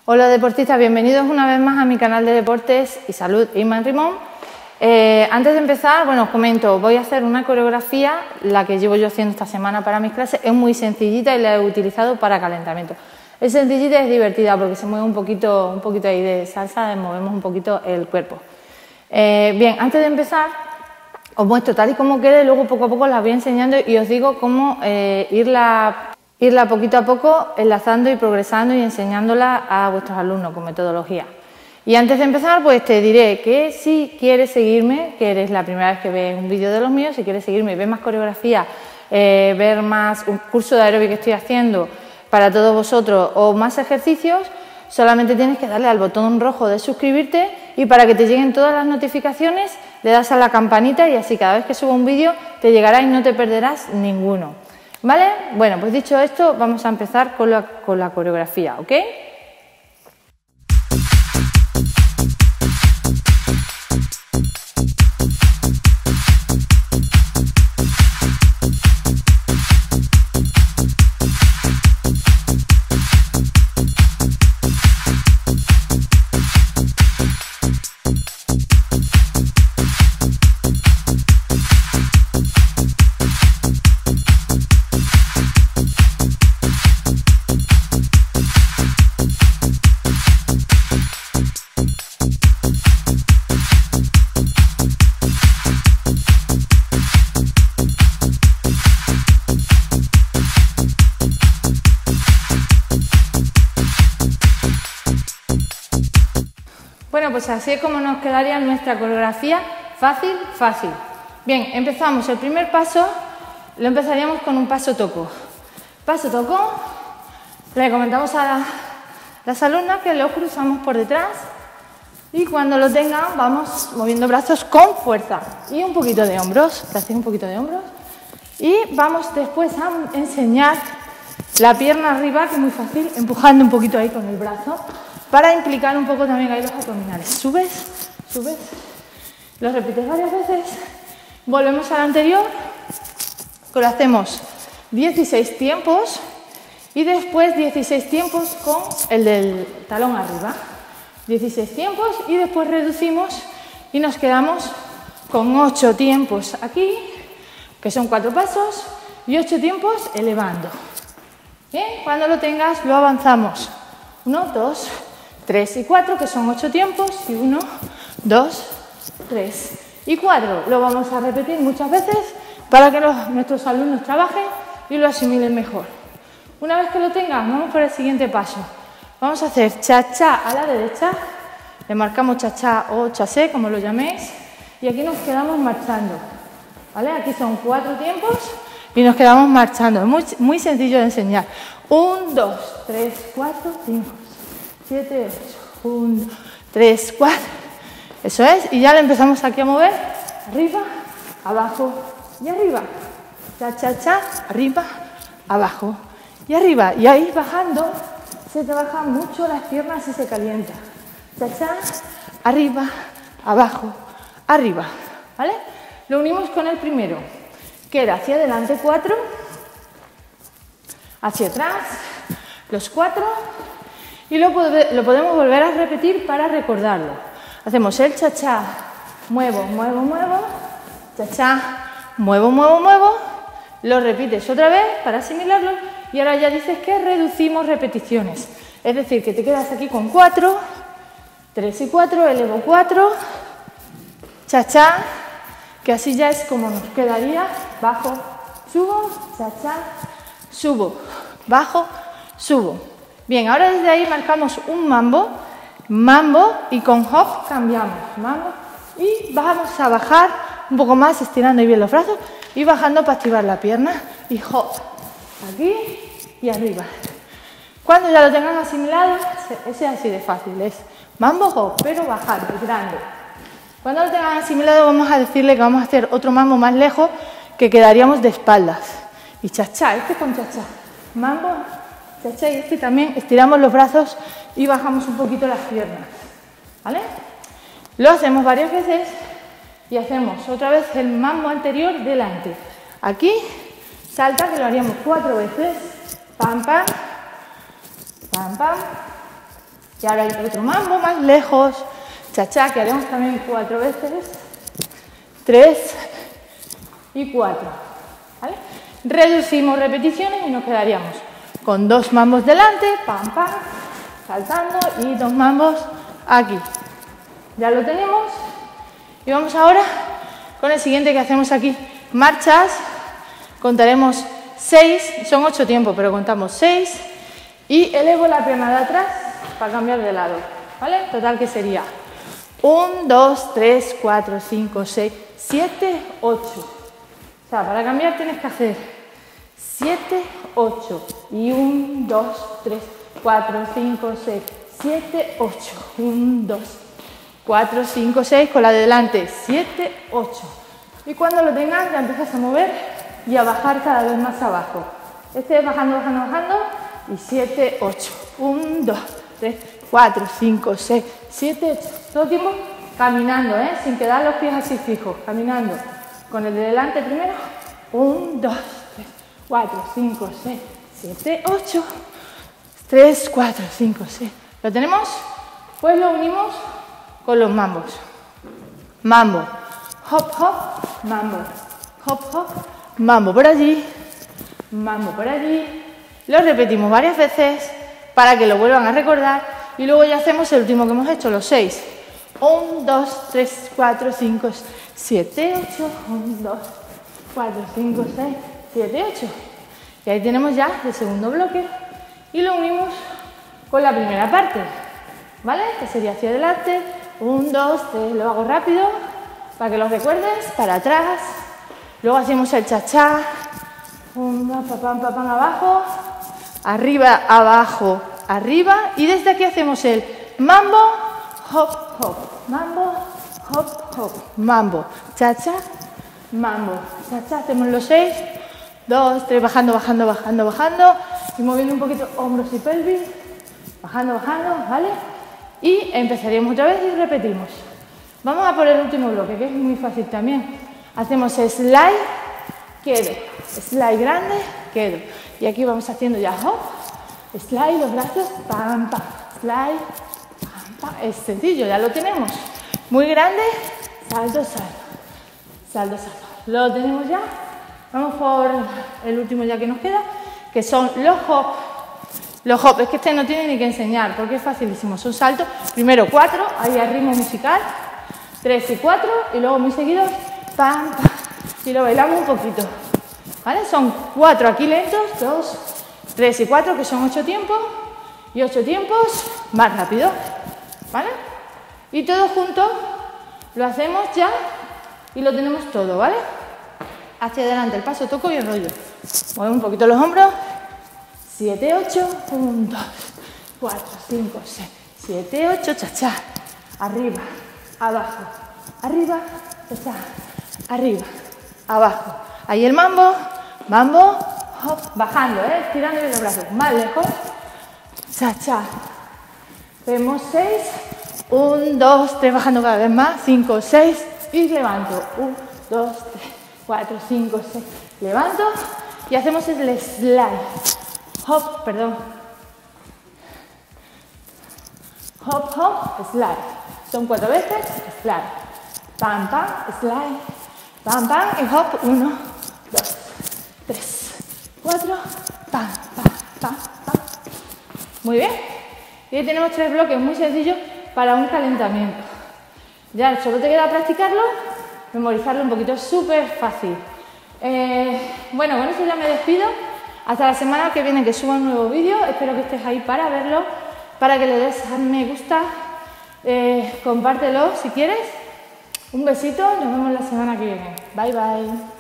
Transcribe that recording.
Hola deportistas, bienvenidos una vez más a mi canal de deportes y salud Iman Rimón. Antes de empezar, bueno, os comento, voy a hacer una coreografía, la que llevo yo haciendo esta semana para mis clases, es muy sencillita y la he utilizado para calentamiento. Es sencillita y es divertida porque se mueve un poquito ahí de salsa, movemos un poquito el cuerpo. Bien, antes de empezar, os muestro tal y como quede, luego poco a poco las voy enseñando y os digo cómo irla poquito a poco enlazando y progresando y enseñándola a vuestros alumnos con metodología. Y antes de empezar, pues te diré que si quieres seguirme, que eres la primera vez que ves un vídeo de los míos, si quieres seguirme y ver más coreografía, ver más un curso de aeróbic que estoy haciendo para todos vosotros o más ejercicios, solamente tienes que darle al botón rojo de suscribirte y para que te lleguen todas las notificaciones le das a la campanita y así cada vez que suba un vídeo te llegará y no te perderás ninguno. ¿Vale? Bueno, pues dicho esto, vamos a empezar con la coreografía, ¿ok? Bueno, pues así es como nos quedaría nuestra coreografía, fácil, fácil. Bien, empezamos. El primer paso lo empezaríamos con un paso toco. Paso toco, le comentamos a las alumnas que lo cruzamos por detrás y cuando lo tengan vamos moviendo brazos con fuerza y un poquito de hombros, un poquito de hombros y vamos después a enseñar la pierna arriba, que es muy fácil, empujando un poquito ahí con el brazo, para implicar un poco también ahí los abdominales. Subes, subes, lo repites varias veces, volvemos al anterior, que lo hacemos 16 tiempos y después 16 tiempos con el del talón arriba. 16 tiempos y después reducimos y nos quedamos con 8 tiempos aquí, que son 4 pasos, y 8 tiempos elevando. Bien, cuando lo tengas lo avanzamos. 1, 2, 3 y 4, que son 8 tiempos, y 1, 2, 3 y 4. Lo vamos a repetir muchas veces para que nuestros alumnos trabajen y lo asimilen mejor. Una vez que lo tengan, vamos por el siguiente paso. Vamos a hacer cha-cha a la derecha, le marcamos cha-cha o chasé, como lo llaméis, y aquí nos quedamos marchando. ¿Vale? Aquí son 4 tiempos y nos quedamos marchando. Es muy sencillo de enseñar. 1, 2, 3, 4, 5, 7, 8. 1, 2, 3, 4. Eso es. Y ya le empezamos aquí a mover. Arriba, abajo y arriba. Cha, cha, cha. Arriba, abajo y arriba. Y ahí bajando se trabajan mucho las piernas y se calienta. Cha, cha. Arriba, abajo, arriba. ¿Vale? Lo unimos con el primero. Queda hacia adelante 4. Hacia atrás los 4. Y lo podemos volver a repetir para recordarlo. Hacemos el cha-cha, muevo, muevo, muevo, cha-cha, muevo, muevo, muevo. Lo repites otra vez para asimilarlo y ahora ya dices que reducimos repeticiones. Es decir, que te quedas aquí con 4, 3 y 4, elevo 4, cha-cha, que así ya es como nos quedaría, bajo, subo, cha-cha, subo, bajo, subo. Bien, ahora desde ahí marcamos un mambo, mambo y con hop cambiamos, mambo y vamos a bajar un poco más estirando bien los brazos y bajando para activar la pierna y hop, aquí y arriba. Cuando ya lo tengan asimilado, ese es así de fácil, es mambo hop, pero bajar, grande. Cuando lo tengan asimilado vamos a decirle que vamos a hacer otro mambo más lejos que quedaríamos de espaldas y cha-cha, este con cha-cha, mambo, cha-cha, y este también estiramos los brazos y bajamos un poquito las piernas, ¿vale? Lo hacemos varias veces y hacemos otra vez el mambo anterior delante. Aquí, salta, que lo haríamos 4 veces, pam, pam, pam, pam, Y ahora hay otro mambo más lejos, cha-cha, que haremos también 4 veces, 3 y 4, ¿vale? Reducimos repeticiones y nos quedaríamos con 2 mambos delante, pam, pam, saltando y 2 mambos aquí. Ya lo tenemos y vamos ahora con el siguiente que hacemos aquí, marchas, contaremos 6, son 8 tiempos, pero contamos 6 y elevo la pierna de atrás para cambiar de lado, ¿vale? Total que sería 1, 2, 3, 4, 5, 6, 7, 8. O sea, para cambiar tienes que hacer 7, 8 y 1, 2, 3, 4, 5, 6, 7, 8. 1, 2, 4, 5, 6 con la de delante, 7, 8. Y cuando lo tengas ya empiezas a mover y a bajar cada vez más abajo. Este es bajando, bajando, bajando y 7, 8. 1, 2, 3, 4, 5, 6, 7, 8. Todo el tiempo caminando, sin quedar los pies así fijos, caminando. Con el de delante primero. 1, 2, 3, 4, 5, 6, 7, 8. 3, 4, 5, 6. ¿Lo tenemos? Pues lo unimos con los mambos. Mambo. Hop, hop, mambo. Hop, hop, mambo por allí. Mambo por allí. Lo repetimos varias veces para que lo vuelvan a recordar. Y luego ya hacemos el último que hemos hecho, los 6. 1, 2, 3, 4, 5, 7, 8. 1, 2, 4, 5, 6, 7, 8. Y ahí tenemos ya el segundo bloque. Y lo unimos con la primera parte, ¿vale? Que sería hacia adelante. 1, 2, 3. Lo hago rápido para que lo recuerdes. Para atrás. Luego hacemos el cha-cha. 1, papam, papam, abajo. Arriba, abajo, arriba. Y desde aquí hacemos el mambo, hop, hop. Mambo, hop, hop. Mambo, cha-cha, mambo, cha-cha. Hacemos los 6, 2, 3, bajando, bajando, bajando, bajando. Y moviendo un poquito hombros y pelvis. Bajando, bajando, ¿vale? Y empezaríamos otra vez y repetimos. Vamos a por el último bloque, que es muy fácil también. Hacemos slide, quedo. Slide grande, quedo. Y aquí vamos haciendo ya hop, slide, los brazos, pam, pam, slide, pam, pam. Es sencillo, ya lo tenemos. Muy grande, salto, salto, salto, salto. Lo tenemos ya. Vamos por el último ya que nos queda, que son los hop. Los hop, es que este no tiene ni que enseñar, porque es facilísimo. Son saltos, primero 4, ahí al ritmo musical, 3 y 4, y luego muy seguidos, pam, pam. Y lo bailamos un poquito. ¿Vale? Son 4 aquí lentos, 2, 3 y 4, que son 8 tiempos, y 8 tiempos más rápido, ¿vale? Y todos juntos lo hacemos ya y lo tenemos todo, ¿vale? Hacia adelante, el paso, toco y el rollo. Mueve un poquito los hombros. 7, 8, 1, 2, 4, 5, 6, 7, 8, cha-cha. Arriba, abajo, arriba, cha-cha. Arriba, abajo. Ahí el mambo, mambo, hop, bajando, estirando los brazos, más lejos, cha-cha. Vemos 6, 1, 2, 3, bajando cada vez más, 5, 6 y levanto, 1, 2, 3, 4, 5, 6, levanto y hacemos el slide, hop, perdón, hop, hop, slide, son 4 veces, slide, pam, pam, slide, pam, pam y hop, 1, 2, 3, 4, pam, pam, pam, pam. Muy bien. Y ahí tenemos 3 bloques muy sencillos para un calentamiento. Ya solo te queda practicarlo, memorizarlo un poquito, es súper fácil. Bueno, con esto ya me despido. Hasta la semana que viene que suba un nuevo vídeo. Espero que estés ahí para verlo, para que le des a me gusta, compártelo si quieres. Un besito, nos vemos la semana que viene. Bye, bye.